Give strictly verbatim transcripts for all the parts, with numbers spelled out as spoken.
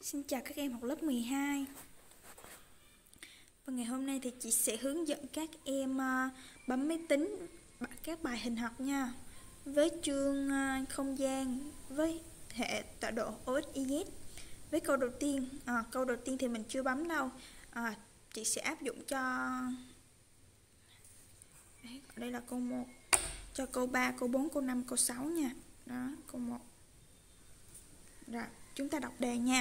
Xin chào các em học lớp mười hai. Và ngày hôm nay thì chị sẽ hướng dẫn các em uh, bấm máy tính các bài hình học nha. Với chương uh, không gian với hệ tọa độ o ích i dét. Với câu đầu tiên, à, câu đầu tiên thì mình chưa bấm đâu. À, chị sẽ áp dụng cho Đấy, đây là câu một, cho câu ba, câu bốn, câu năm, câu sáu nha. Đó, câu một. Rồi, chúng ta đọc đề nha.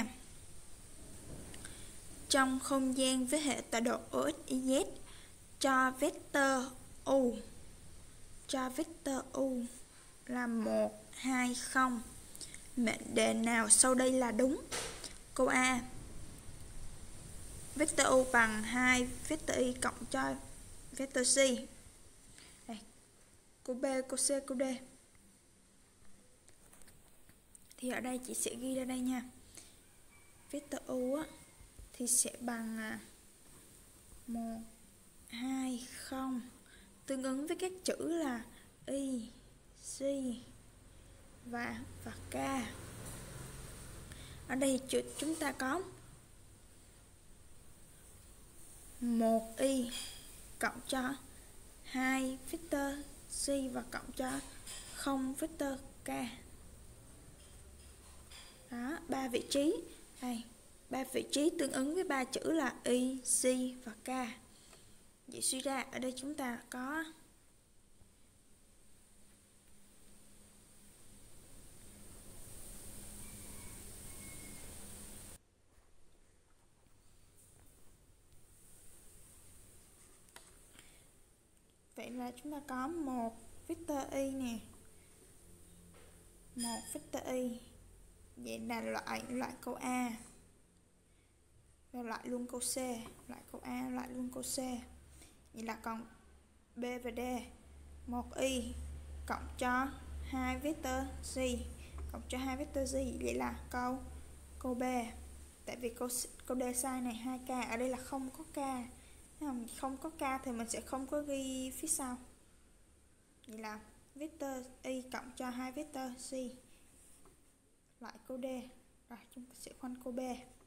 Trong không gian với hệ tọa độ o ích i dét cho vector u cho vector u là một, hai, không. Mệnh đề nào sau đây là đúng? Câu A, vector u bằng hai vector y cộng cho vector c. Đây. Câu B, câu C, câu D. Thì ở đây chị sẽ ghi ra đây nha. Vector u á thì sẽ bằng một, hai, không, tương ứng với các chữ là y, c và và k. Ở đây chữ chúng ta có một y cộng cho hai vector c và cộng cho không vector k. Đó, ba vị trí. Đây, ba vị trí tương ứng với ba chữ là y, c và k. Vậy suy ra ở đây chúng ta có Vậy là chúng ta có một vector y nè. Một vector y. Vậy là loại loại câu A. Và loại luôn câu C, loại câu A, loại luôn câu C. Vậy là còn B và D. một y cộng cho hai vector C cộng cho hai vector Z. Vậy là câu câu B. Tại vì câu câu D sai này, hai k, ở đây là không có k. Không có k thì mình sẽ không có ghi phía sau. Vậy là vector y cộng cho hai vector C. Loại câu D. Rồi chúng ta sẽ khoanh câu B.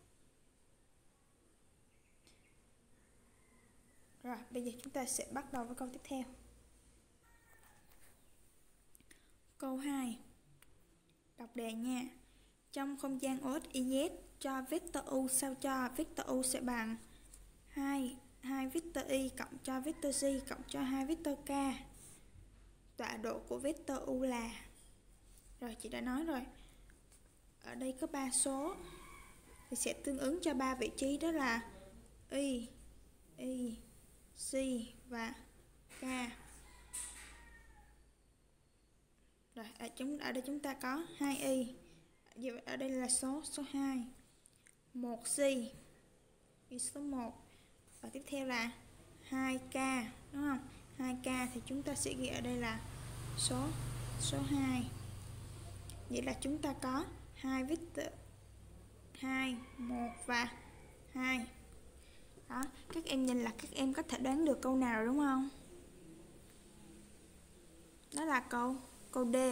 Rồi bây giờ chúng ta sẽ bắt đầu với câu tiếp theo. Câu hai. Đọc đề nha. Trong không gian o ích i dét cho vector u sao cho vector u sẽ bằng hai, hai vector y cộng cho vector z cộng cho hai vector k. Tọa độ của vector u là, rồi chị đã nói rồi, ở đây có ba số thì sẽ tương ứng cho ba vị trí, đó là y, y, c và k. Rồi ở chúng ở đây chúng ta có hai y. Ở đây là số số hai. một c, y số một. Và tiếp theo là hai k, đúng không? hai k thì chúng ta sẽ ghi ở đây là số số hai. Vậy là chúng ta có hai vector hai, một và hai. Đó, các em nhìn là các em có thể đoán được câu nào rồi đúng không? Đó là câu câu D.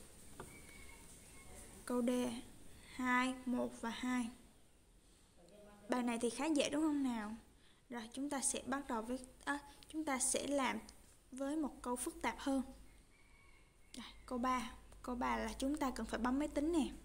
Câu D, hai, một và hai. Bài này thì khá dễ đúng không nào? Rồi chúng ta sẽ bắt đầu với à, chúng ta sẽ làm với một câu phức tạp hơn. Rồi, câu ba. Câu ba là chúng ta cần phải bấm máy tính nè.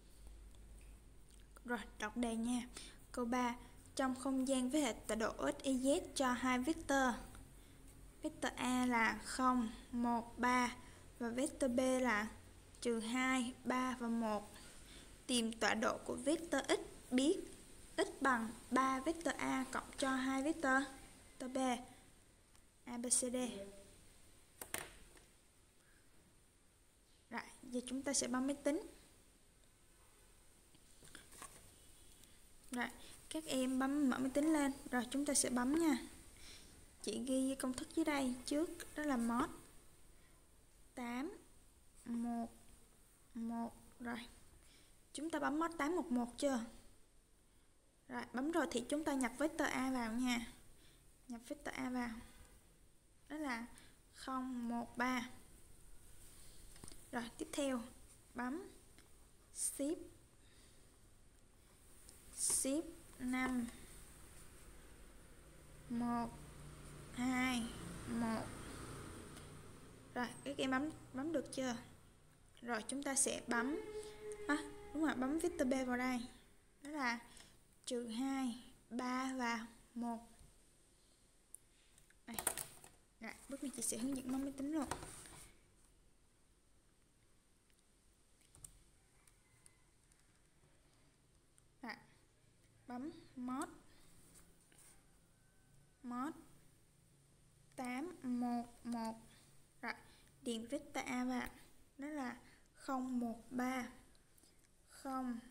Rồi, đọc đề nha. Câu ba. Trong không gian với hệ tọa độ o ích i dét cho hai vector. Vector A là không, một, ba và vector B là trừ hai, ba và một. Tìm tọa độ của vector x biết x bằng ba vector A cộng cho hai vector B. A, B, C, D. Rồi, giờ chúng ta sẽ bấm máy tính. Rồi, các em bấm mở máy tính lên. Rồi, chúng ta sẽ bấm nha. Chị ghi công thức dưới đây trước, đó là mod tám một một. Rồi, chúng ta bấm mod tám một một chưa? Rồi, bấm rồi thì chúng ta nhập vector A vào nha. Nhập vector A vào. Đó là không, một, ba. Rồi, tiếp theo bấm shift ship năm một hai một. Rồi các em bấm bấm được chưa? Rồi chúng ta sẽ bấm à, đúng rồi, bấm vector B vào đây, đó là trừ hai, ba và một. Đây. Rồi, bước này chị sẽ hướng dẫn bấm máy tính luôn. Rồi, bấm mod mod tám một một. Rồi, điền vector A vào, đó là không một ba không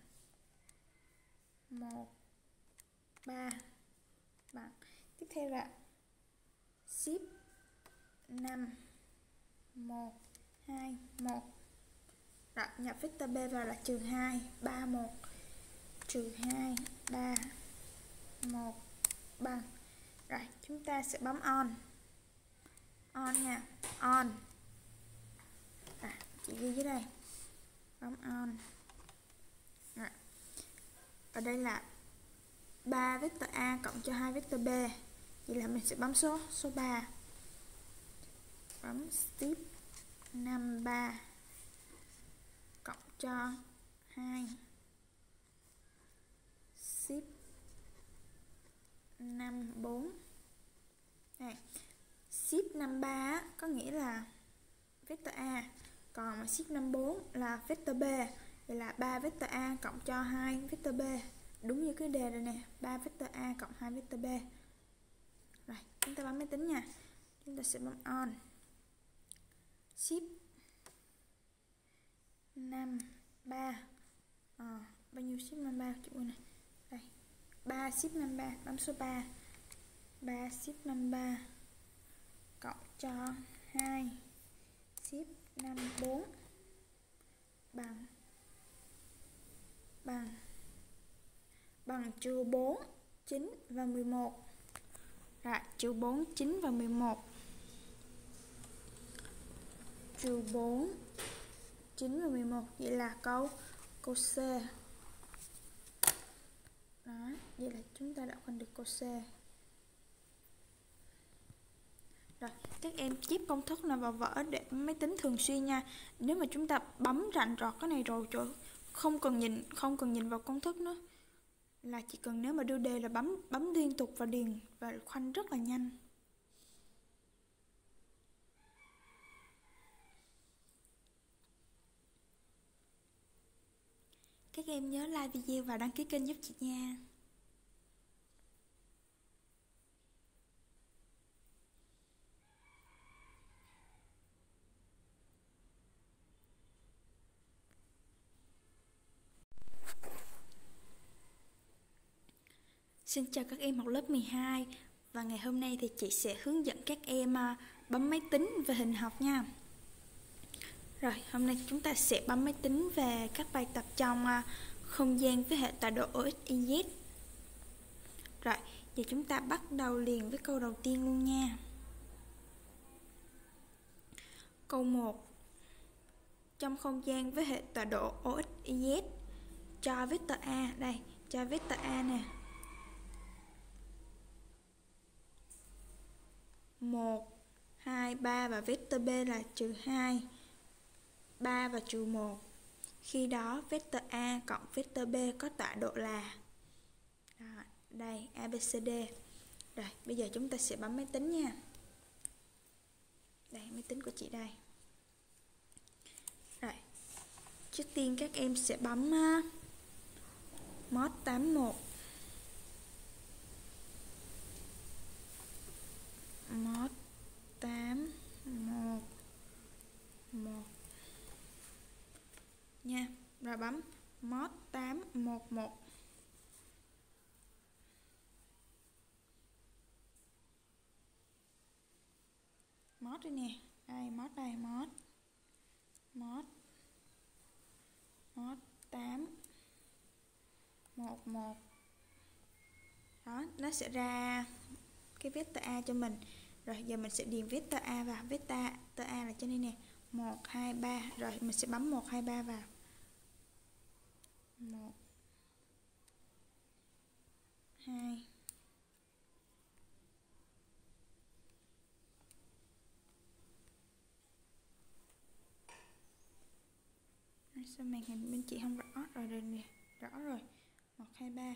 một ba bằng. Tiếp theo là ship năm một hai một. Rồi, nhập vector B vào là trừ hai, ba, một, trừ hai, ba, một bằng. Rồi, chúng ta sẽ bấm on. On nha, on. Rồi, chị ghi dưới đây. Bấm on. Rồi. Ở đây là ba vector A cộng cho hai vector B. Vậy là mình sẽ bấm số số ba. Bấm step năm ba cộng cho hai ship năm bốn. Này, ship năm ba có nghĩa là vector A, còn mà ship năm bốn là vector B. Vậy là ba vector A cộng cho hai vector B. Đúng như cái đề rồi nè, ba vector A cộng hai vector B. Rồi, chúng ta bấm máy tính nha. Chúng ta sẽ bấm on. Ship năm ba. À, bao nhiêu ship năm ba chữ này? Đây. ba ship năm ba, bấm số ba. ba ship năm ba cộng cho hai ship năm bốn bằng bằng bằng trừ bốn, chín và mười một. Rồi, trừ bốn, chín và mười một. Trừ bốn, chín và mười một. Vậy là câu câu C. Đó, vậy là chúng ta đã khoanh được câu C. Rồi, các em chép công thức nào vào vở để máy tính thường xuyên nha. Nếu mà chúng ta bấm rành rọt cái này rồi, trời, không cần nhìn không cần nhìn vào công thức nữa, là chỉ cần nếu mà đưa đề là bấm bấm liên tục và điền và khoanh rất là nhanh. Các em nhớ like video và đăng ký kênh giúp chị nha. Xin chào các em học lớp mười hai. Và ngày hôm nay thì chị sẽ hướng dẫn các em bấm máy tính về hình học nha. Rồi, hôm nay chúng ta sẽ bấm máy tính về các bài tập trong không gian với hệ tọa độ O X Y Z. Rồi, giờ chúng ta bắt đầu liền với câu đầu tiên luôn nha. Câu một. Trong không gian với hệ tọa độ O X Y Z cho vector A, đây, cho vector A nè. một, hai, ba và vector B là trừ hai, ba và trừ một. Khi đó vector A cộng vector B có tọa độ là đó, đây a bê xê đê. Rồi, bây giờ chúng ta sẽ bấm máy tính nha. Đây, máy tính của chị đây. Rồi, trước tiên các em sẽ bấm uh, mod tám một. Mod tám một một nha. Rồi bấm mod tám một một. Mod đây nè. Đây, mod đây, mod. Mod mod tám một một. Đó, nó sẽ ra cái vector A cho mình. Rồi giờ mình sẽ điền vector A vào. Vector A là trên đây nè, một hai ba. Rồi mình sẽ bấm một hai ba vào. một hai. Sao màn hình bên chị không rõ rồi rồi nè, rõ rồi. một hai ba.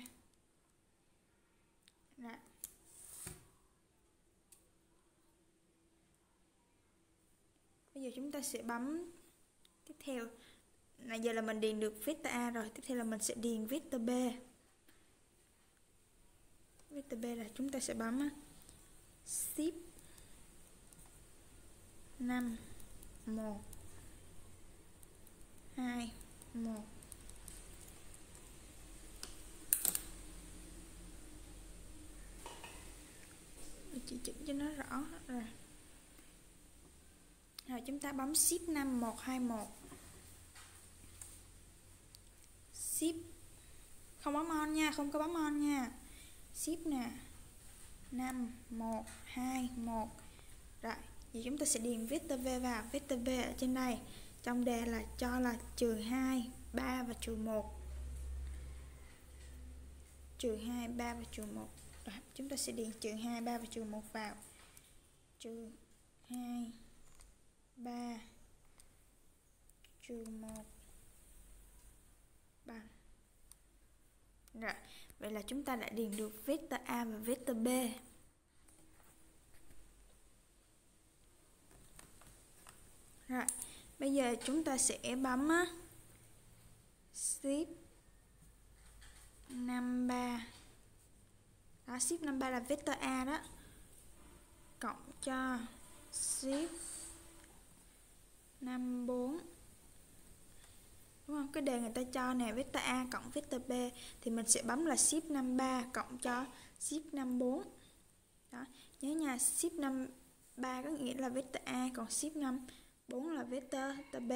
Rồi. Bây giờ chúng ta sẽ bấm tiếp theo. Nãy giờ là mình điền được vector A rồi, tiếp theo là mình sẽ điền vector B. Vector B là chúng ta sẽ bấm shift năm một hai một. Chị chỉnh cho nó rõ rồi. Rồi chúng ta bấm shift năm một hai một. Shift không bấm on nha, không có bấm on nha. Shift nè. năm một hai một. Rồi, vậy chúng ta sẽ điền vector V vào. Vector V ở trên đây. Trong đề là cho là trừ hai, ba và trừ một. Trừ hai, ba và trừ một. Rồi, chúng ta sẽ điền trừ hai, ba và trừ một vào. Trừ hai, ba, trừ một bằng. Rồi, vậy là chúng ta đã điền được vector A và vector B. Rồi, bây giờ chúng ta sẽ bấm á, shift năm ba. Đó, shift năm ba là vector A đó. Cộng cho shift năm bốn. Đúng không? Cái đề người ta cho nè, vector A cộng vector B thì mình sẽ bấm là shift năm ba cộng cho shift năm bốn. Đó, nhớ nha, shift năm ba có nghĩa là vector A, còn shift năm bốn là vector B.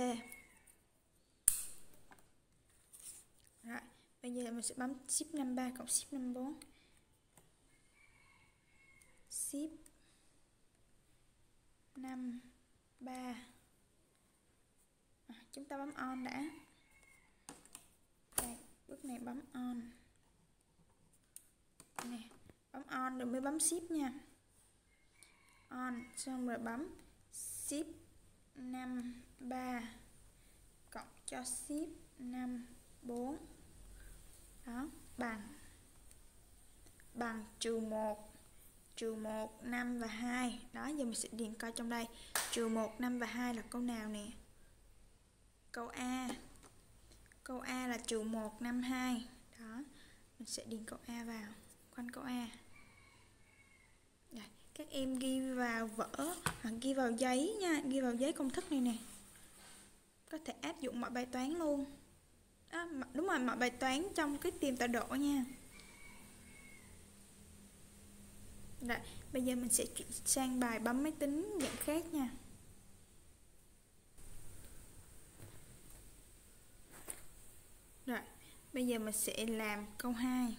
Rồi, bây giờ mình sẽ bấm shift năm ba cộng shift năm bốn. Shift năm ba. À, chúng ta bấm on đã. Đây, bước này bấm on. Nè, bấm on rồi mới bấm shift nha. On xong rồi bấm shift năm ba cộng cho shift năm bốn. Đó, bằng bằng trừ một. Trừ một, năm và hai. Đó, giờ mình sẽ điền coi trong đây. Trừ một, năm và hai là câu nào nè? Câu A. Câu A là trừ một, năm, hai. Đó, mình sẽ điền câu A vào. Khoanh câu A. Đây, các em ghi vào vở hoặc ghi vào giấy nha, ghi vào giấy công thức này nè. Có thể áp dụng mọi bài toán luôn. À, đúng rồi, mọi bài toán trong cái tìm tọa độ nha. Rồi, bây giờ mình sẽ chuyển sang bài bấm máy tính dạng khác nha. Rồi, bây giờ mình sẽ làm câu hai.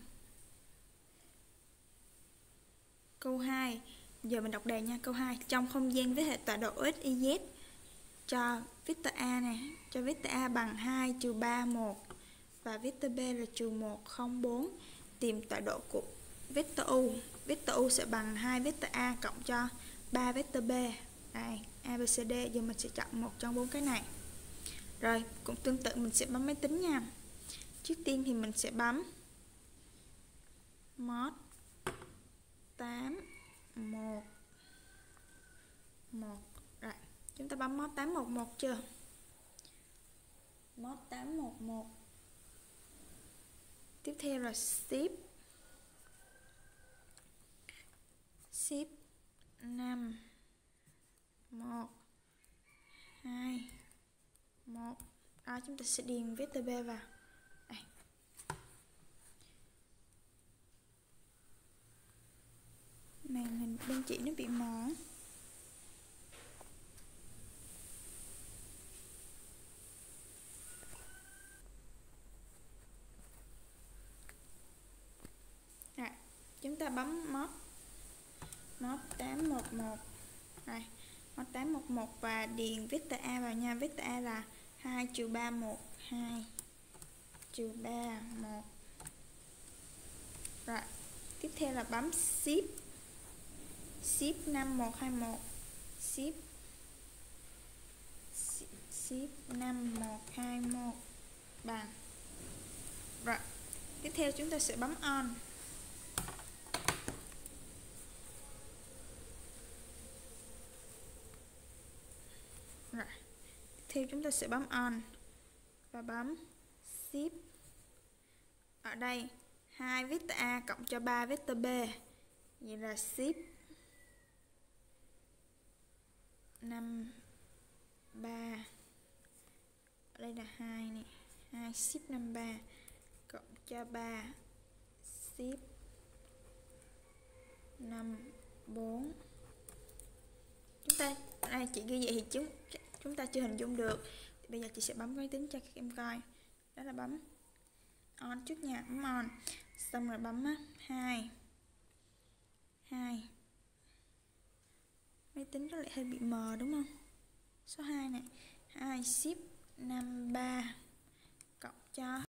Câu hai, giờ mình đọc đề nha. Câu hai, trong không gian với hệ tọa độ x, y, z cho vector A nè, cho vector A bằng hai, trừ ba, một và vector B là trừ một, không, bốn. Tìm tọa độ của vector U. Vector U sẽ bằng hai vector A cộng cho ba vector B. Đây, A, B, C, D. Giờ mình sẽ chọn một trong bốn cái này. Rồi, cũng tương tự mình sẽ bấm máy tính nha. Trước tiên thì mình sẽ bấm mod tám một một. Rồi, chúng ta bấm mod tám một một chưa? Mod tám một một. Tiếp theo là shift shift năm một hai một. Đó, chúng ta sẽ điền vector B vào. Đây. Màn hình bên chị nó bị mờ. Rồi, chúng ta bấm mod mod tám một một. Đây, mod tám một một và điền vector A vào nha. Vector A là hai trừ ba, một, hai trừ ba, một. Rồi, Tiếp theo là bấm ship. Ship năm một hai một. Ship ship năm một hai một bằng. Rồi, tiếp theo chúng ta sẽ bấm on. Rồi, tiếp theo chúng ta sẽ bấm on và bấm ship. Ở đây hai vector A cộng cho ba vector B. Vậy là ship năm ba. Ở đây là hai này, hai ship năm ba cộng cho ba ship năm bốn. Chúng ta đây chị ghi vậy thì chúng chúng ta chưa hình dung được. Thì bây giờ chị sẽ bấm máy tính cho các em coi. Đó là bấm on trước nha, bấm on. Xong rồi bấm hai. hai. Máy tính nó lại hơi bị mờ đúng không? Số hai này, hai ship năm ba cộng cho